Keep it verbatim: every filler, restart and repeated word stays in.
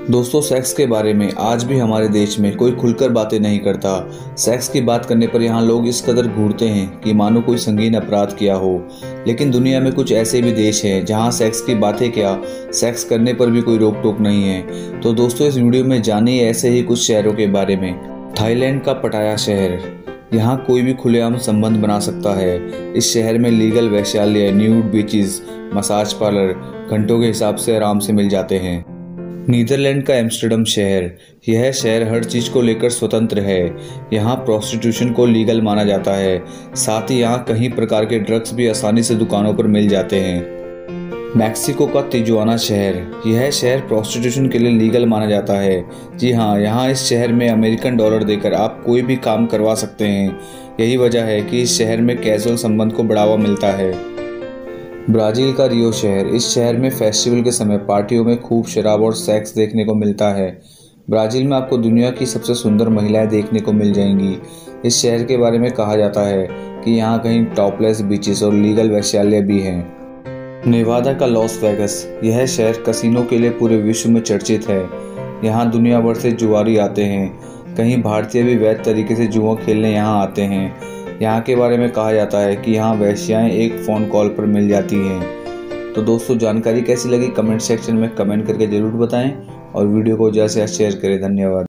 दोस्तों, सेक्स के बारे में आज भी हमारे देश में कोई खुलकर बातें नहीं करता। सेक्स की बात करने पर यहाँ लोग इस कदर घूरते हैं कि मानो कोई संगीन अपराध किया हो। लेकिन दुनिया में कुछ ऐसे भी देश हैं जहाँ सेक्स की बातें क्या, सेक्स करने पर भी कोई रोक टोक नहीं है। तो दोस्तों, इस वीडियो में जानिए ऐसे ही कुछ शहरों के बारे में। थाईलैंड का पटाया शहर, यहाँ कोई भी खुलेआम संबंध बना सकता है। इस शहर में लीगल वैश्यालय, न्यूड बीचेस, मसाज पार्लर घंटों के हिसाब से आराम से मिल जाते हैं। नीदरलैंड का एम्स्टर्डम शहर, यह शहर हर चीज़ को लेकर स्वतंत्र है। यहाँ प्रोस्टिट्यूशन को लीगल माना जाता है। साथ ही यहाँ कई प्रकार के ड्रग्स भी आसानी से दुकानों पर मिल जाते हैं। मैक्सिको का तिजुआना शहर, यह शहर प्रोस्टिट्यूशन के लिए लीगल माना जाता है। जी हाँ, यहाँ इस शहर में अमेरिकन डॉलर देकर आप कोई भी काम करवा सकते हैं। यही वजह है कि इस शहर में कैजुअल संबंध को बढ़ावा मिलता है। ब्राज़ील का रियो शहर, इस शहर में फेस्टिवल के समय पार्टियों में खूब शराब और सेक्स देखने को मिलता है। ब्राज़ील में आपको दुनिया की सबसे सुंदर महिलाएं देखने को मिल जाएंगी। इस शहर के बारे में कहा जाता है कि यहाँ कहीं टॉपलेस बीचेस और लीगल वैश्यालय भी हैं। नेवादा का लॉस वेगास, यह शहर कसिनो के लिए पूरे विश्व में चर्चित है। यहाँ दुनिया भर से जुआरी आते हैं। कहीं भारतीय भी वैध तरीके से जुआ खेलने यहाँ आते हैं। यहाँ के बारे में कहा जाता है कि यहाँ वेश्याएं एक फ़ोन कॉल पर मिल जाती हैं। तो दोस्तों, जानकारी कैसी लगी कमेंट सेक्शन में कमेंट करके ज़रूर बताएं और वीडियो को ज़्यादा से ज़्यादा शेयर करें। धन्यवाद।